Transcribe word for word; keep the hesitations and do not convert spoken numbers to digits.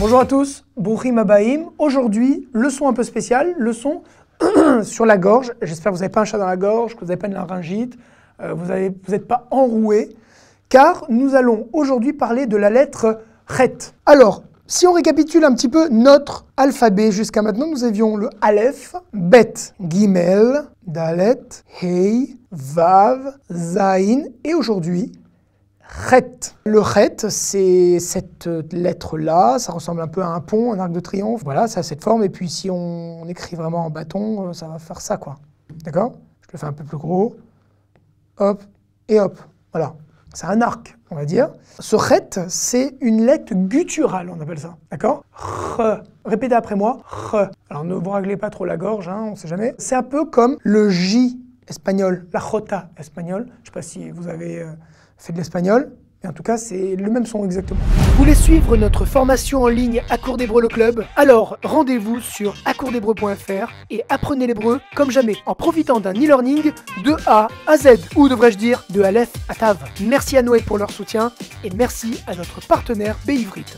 Bonjour à tous, Brouchim Habaim. Aujourd'hui, leçon un peu spéciale, leçon sur la gorge. J'espère que vous n'avez pas un chat dans la gorge, que vous n'avez pas une laryngite, euh, vous n'êtes pas enroué, car nous allons aujourd'hui parler de la lettre Chet. Alors, si on récapitule un petit peu notre alphabet jusqu'à maintenant, nous avions le Aleph, Bet, Gimel, Dalet, Hei, Vav, Zain, et aujourd'hui, Chet. Le Chet, c'est cette lettre-là, ça ressemble un peu à un pont, un arc de triomphe. Voilà, ça a cette forme, et puis si on écrit vraiment en bâton, ça va faire ça, quoi. D'accord? Je le fais un peu plus gros. Hop, et hop. Voilà. C'est un arc, on va dire. Ce Chet, c'est une lettre gutturale, on appelle ça. D'accord? Ch. Répétez après moi. Ch. Alors ne vous raglez pas trop la gorge, hein, on ne sait jamais. C'est un peu comme le J espagnol, la Jota espagnol. Je ne sais pas si vous avez euh, fait de l'espagnol, mais en tout cas, c'est le même son exactement. Vous voulez suivre notre formation en ligne à Cours d'Hébreu le Club? Alors rendez-vous sur a cours d'hébreu point f r et apprenez l'hébreu comme jamais en profitant d'un e-learning de A à Z, ou devrais-je dire de Aleph à Tav. Merci à Noé pour leur soutien et merci à notre partenaire Beivrit.